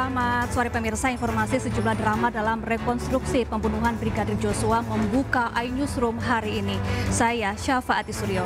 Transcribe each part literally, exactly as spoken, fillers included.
Selamat sore pemirsa, informasi sejumlah drama dalam rekonstruksi pembunuhan Brigadir Joshua membuka iNewsroom hari ini. Saya Syafaati Suryo.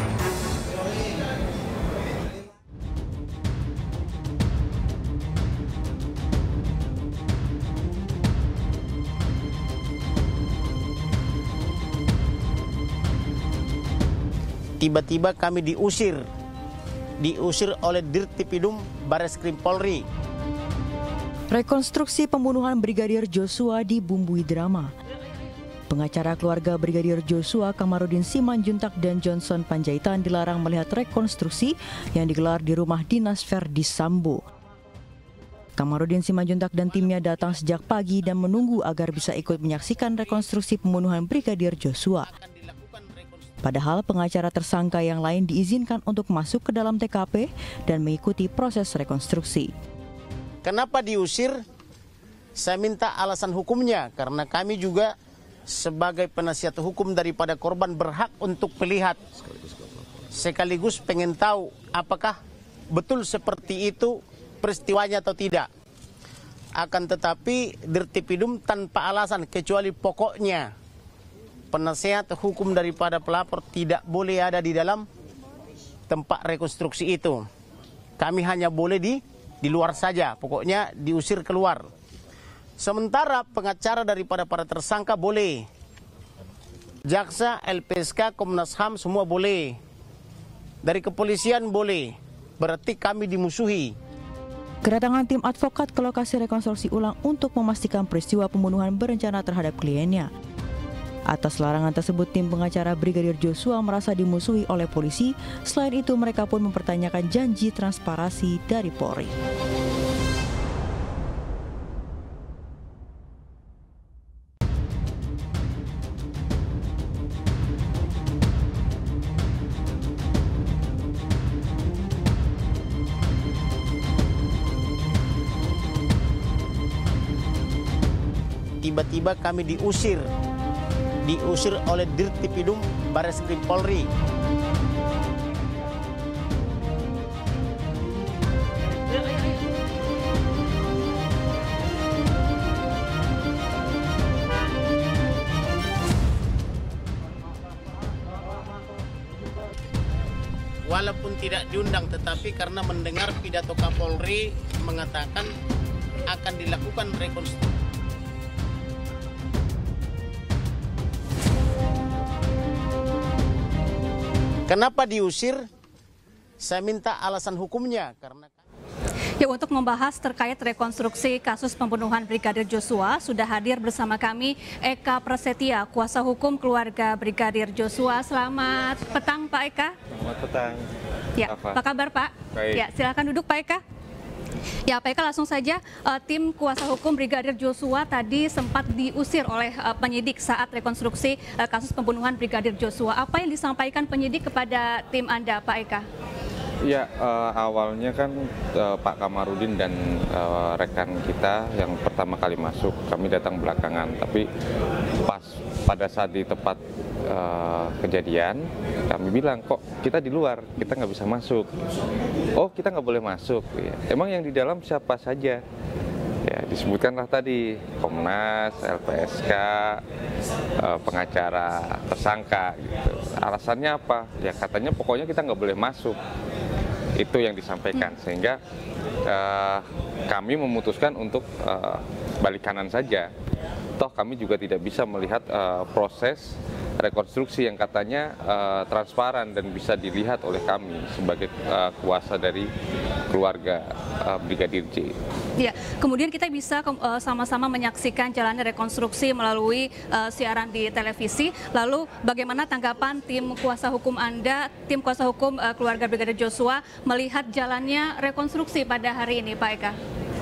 Tiba-tiba kami diusir, diusir oleh Dirtipidum Bareskrim Polri. Rekonstruksi pembunuhan Brigadir Joshua dibumbui drama. Pengacara keluarga Brigadir Joshua, Kamarudin Simanjuntak dan Johnson Panjaitan dilarang melihat rekonstruksi yang digelar di rumah dinas Verdi Sambo. Kamarudin Simanjuntak dan timnya datang sejak pagi dan menunggu agar bisa ikut menyaksikan rekonstruksi pembunuhan Brigadir Joshua. Padahal pengacara tersangka yang lain diizinkan untuk masuk ke dalam T K P dan mengikuti proses rekonstruksi. Kenapa diusir? Saya minta alasan hukumnya, karena kami juga sebagai penasihat hukum daripada korban berhak untuk melihat. Sekaligus pengen tahu apakah betul seperti itu peristiwanya atau tidak. Akan tetapi Dirtipidum tanpa alasan kecuali pokoknya penasihat hukum daripada pelapor tidak boleh ada di dalam tempat rekonstruksi itu. Kami hanya boleh di di luar saja, pokoknya diusir keluar. Sementara pengacara daripada para tersangka boleh. Jaksa, L P S K, Komnas H A M semua boleh. Dari kepolisian boleh. Berarti kami dimusuhi. Kedatangan tim advokat ke lokasi rekonstruksi ulang untuk memastikan peristiwa pembunuhan berencana terhadap kliennya. Atas larangan tersebut, tim pengacara Brigadir Joshua merasa dimusuhi oleh polisi. Selain itu, mereka pun mempertanyakan janji transparansi dari Polri. Tiba-tiba kami diusir. diusir oleh Dirtipidum Bareskrim Polri. Walaupun tidak diundang, tetapi karena mendengar pidato Kapolri mengatakan akan dilakukan rekonstruksi. Kenapa diusir? Saya minta alasan hukumnya karena Ya, untuk membahas terkait rekonstruksi kasus pembunuhan Brigadir Joshua sudah hadir bersama kami Eka Prasetya, kuasa hukum keluarga Brigadir Joshua. Selamat petang Pak Eka. Selamat petang. Ya, apa, apa kabar Pak? Baik. Ya, silakan duduk Pak Eka. Ya, Pak Eka, langsung saja, uh, tim kuasa hukum Brigadir Joshua tadi sempat diusir oleh uh, penyidik saat rekonstruksi uh, kasus pembunuhan Brigadir Joshua. Apa yang disampaikan penyidik kepada tim Anda, Pak Eka? Ya, uh, awalnya kan uh, Pak Kamarudin dan uh, rekan kita yang pertama kali masuk, kami datang belakangan. Tapi pas pada saat di tempat uh, kejadian, kami bilang, kok kita di luar, kita nggak bisa masuk. Oh, kita nggak boleh masuk. Ya. Emang yang di dalam siapa saja? Ya, disebutkanlah tadi Komnas, L P S K, uh, pengacara, tersangka. Gitu. Alasannya apa? Ya katanya pokoknya kita nggak boleh masuk. Itu yang disampaikan, sehingga uh, kami memutuskan untuk uh, balik kanan saja. Toh kami juga tidak bisa melihat uh, proses rekonstruksi yang katanya uh, transparan dan bisa dilihat oleh kami sebagai uh, kuasa dari keluarga uh, Brigadir J. Ya, kemudian kita bisa sama-sama uh, menyaksikan jalannya rekonstruksi melalui uh, siaran di televisi. Lalu bagaimana tanggapan tim kuasa hukum Anda, tim kuasa hukum uh, keluarga Brigadir Joshua melihat jalannya rekonstruksi pada hari ini, Pak Eka?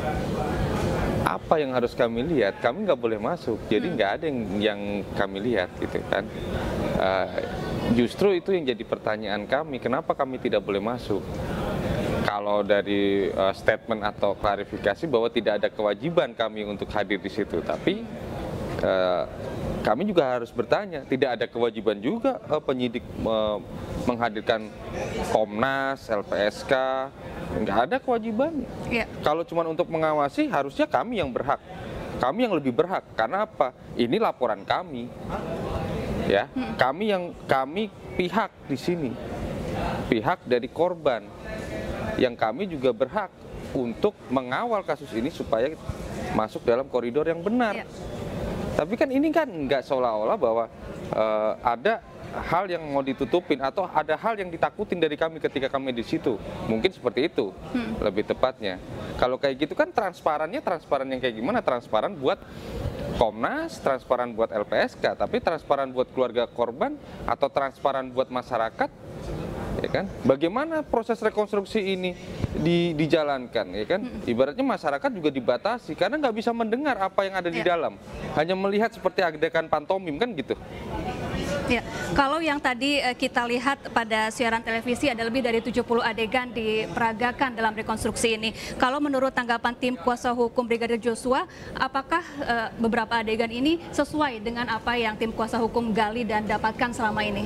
Apa yang harus kami lihat? Kami nggak boleh masuk, jadi nggak ada yang, yang kami lihat, gitu kan? Uh, justru itu yang jadi pertanyaan kami, kenapa kami tidak boleh masuk? Kalau dari uh, statement atau klarifikasi bahwa tidak ada kewajiban kami untuk hadir di situ, tapi uh, kami juga harus bertanya, tidak ada kewajiban juga uh, penyidik uh, menghadirkan Komnas, L P S K, nggak ada kewajibannya. Ya. Kalau cuma untuk mengawasi, harusnya kami yang berhak. Kami yang lebih berhak. Karena apa? Ini laporan kami. Ya, hmm. kami yang kami pihak di sini. Pihak dari korban. Yang kami juga berhak untuk mengawal kasus ini supaya masuk dalam koridor yang benar. Ya. Tapi kan ini kan nggak seolah-olah bahwa uh, ada hal yang mau ditutupin atau ada hal yang ditakutin dari kami ketika kami di situ. Mungkin seperti itu hmm. lebih tepatnya. Kalau kayak gitu kan transparannya transparan yang kayak gimana? Transparan buat Komnas, transparan buat L P S K, tapi transparan buat keluarga korban atau transparan buat masyarakat, ya kan? Bagaimana proses rekonstruksi ini di, dijalankan, ya kan? Hmm. Ibaratnya masyarakat juga dibatasi karena nggak bisa mendengar apa yang ada di ya. dalam, hanya melihat seperti adegan pantomim kan gitu. Ya, kalau yang tadi kita lihat pada siaran televisi ada lebih dari tujuh puluh adegan diperagakan dalam rekonstruksi ini. Kalau menurut tanggapan tim kuasa hukum Brigadir Joshua, apakah uh, beberapa adegan ini sesuai dengan apa yang tim kuasa hukum gali dan dapatkan selama ini?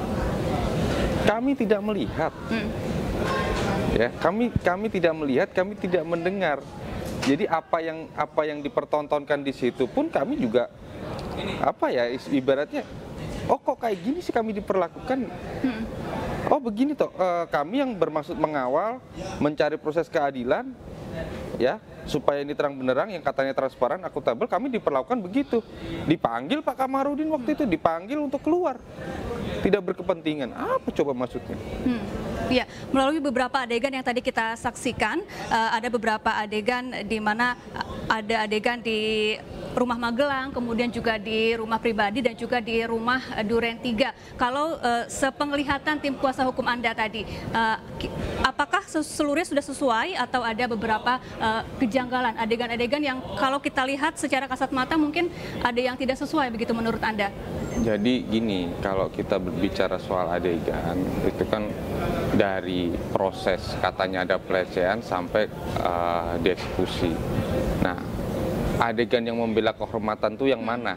Kami tidak melihat. Hmm. Ya, kami kami tidak melihat, kami tidak mendengar. Jadi apa yang apa yang dipertontonkan di situ pun kami juga apa ya ibaratnya oh kok kayak gini sih kami diperlakukan. Hmm. Oh begini toh, e, kami yang bermaksud mengawal, mencari proses keadilan, ya supaya ini terang benderang yang katanya transparan, akuntabel, kami diperlakukan begitu. Dipanggil Pak Kamarudin waktu itu, dipanggil untuk keluar, tidak berkepentingan. Apa coba maksudnya? Hmm. Ya, melalui beberapa adegan yang tadi kita saksikan, uh, ada beberapa adegan di mana ada adegan di rumah Magelang, kemudian juga di rumah pribadi dan juga di rumah Duren tiga. Kalau uh, sepenglihatan tim kuasa hukum Anda tadi, uh, apakah seluruhnya sudah sesuai atau ada beberapa uh, kejanggalan, adegan-adegan yang kalau kita lihat secara kasat mata mungkin ada yang tidak sesuai begitu menurut Anda? Jadi gini, kalau kita berbicara soal adegan, itu kan dari proses katanya ada pelecehan sampai uh, dieksekusi. Nah, adegan yang membela kehormatan tuh yang mana?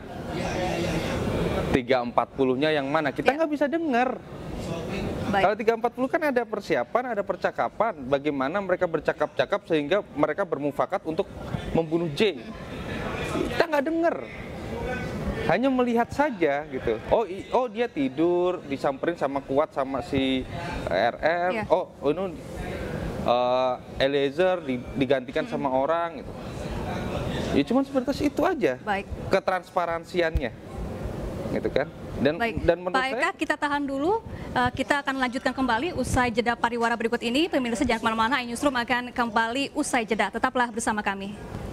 tiga empat puluh-nya yang mana? Kita nggak ya. bisa dengar. Baik. Kalau tiga empat puluh kan ada persiapan, ada percakapan. Bagaimana mereka bercakap-cakap sehingga mereka bermufakat untuk membunuh J. Kita nggak dengar. Hanya melihat saja gitu. Oh, oh dia tidur, disamperin sama Kuat sama si R R. Ya. Oh, ini uh, Eliezer digantikan hmm. sama orang gitu. Ya cuma seperti itu aja. Baik. Ketransparansiannya, gitu kan? Dan Baik. dan menurut Pak Eka, saya, kita tahan dulu. Uh, kita akan lanjutkan kembali usai jeda pariwara berikut ini. Pemirsa jangan kemana-mana. iNewsroom akan kembali usai jeda. Tetaplah bersama kami.